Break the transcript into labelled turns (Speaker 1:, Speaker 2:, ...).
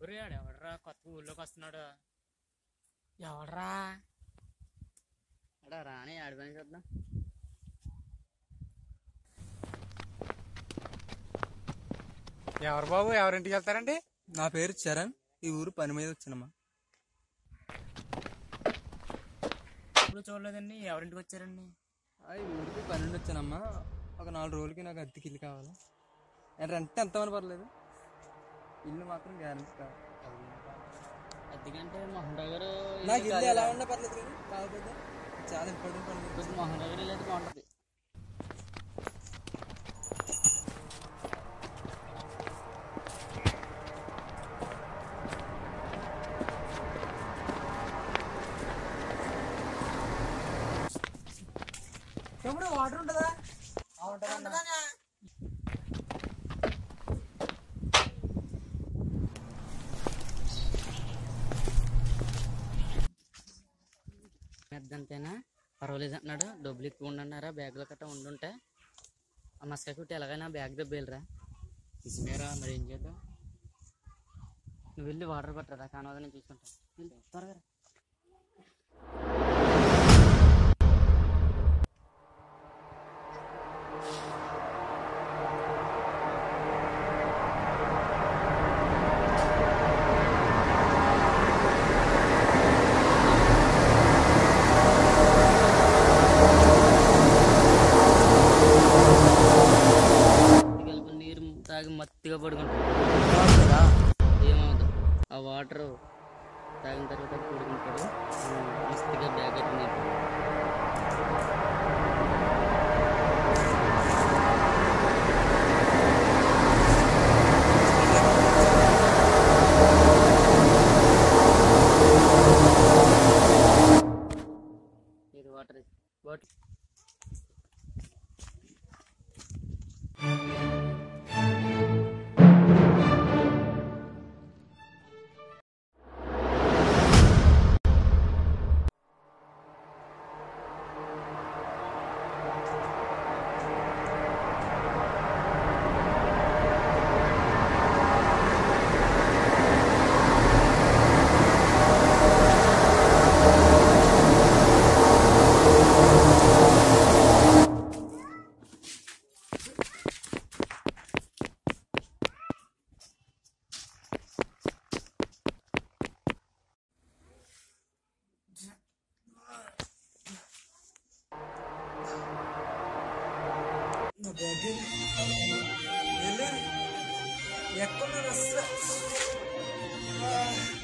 Speaker 1: ఎవడరా కొత్త ఊళ్ళోకి వస్తున్నాడు? ఎవడరా అడా రాని ఆడిపోయి చూద్దాం.
Speaker 2: ఎవరు బాబు, ఎవరింటికి వెళ్తారండి?
Speaker 3: నా పేరు చరణ్. ఈ ఊరు పని మీద వచ్చానమ్మా.
Speaker 1: ఇప్పుడు చూడలేదండి. ఎవరింటికి వచ్చారండి?
Speaker 3: ఈ ఊరికి పని నుండి వచ్చానమ్మా. ఒక 4 రోజులకి నాకు అద్దెకి ఇల్లు కావాలి. రెంట్ ఎంతమని పర్లేదు, ఇల్లు మాత్రం గ్యారెంటీ కావాలి.
Speaker 1: అద్దెకంటే మోహన్ రావు గారు
Speaker 3: నాకు ఇల్లు ఎలా ఉన్నా పర్లేదు కానీ కాకపోతే చాలా ఇంపార్టెంట్ పని.
Speaker 1: మోహన్ రావు గారు ఇల్లు అయితే బాగుంటుంది.
Speaker 3: ఎప్పుడు వాటర్ ఉంటుందా?
Speaker 1: అంతేనా? పర్వాలేదు అంటున్నాడు. డబ్బులు ఎక్కువ ఉండన్నారా? బ్యాగ్లో కట్ట ఉండుంటే ఆ మస్కా కుట్టి ఎలాగైనా బ్యాగ్ దెబ్బేళ్ళరా. నిజమేరా, మరి ఏం చేద్దాం? నువ్వు వెళ్ళి వాటర్ పట్టరా, కానవద నేను చూసుకుంటాను. త్వరగా తాగి మత్తిగా పడుకుంటాడు. ఏమవుతుంది? ఆ వాటర్ తాగిన తర్వాత పడుకుంటాడు. మస్తుగా బ్యాగ్ కట్టింది. ఇది వాటర్ బాటిల్.
Speaker 3: ఎక్కడ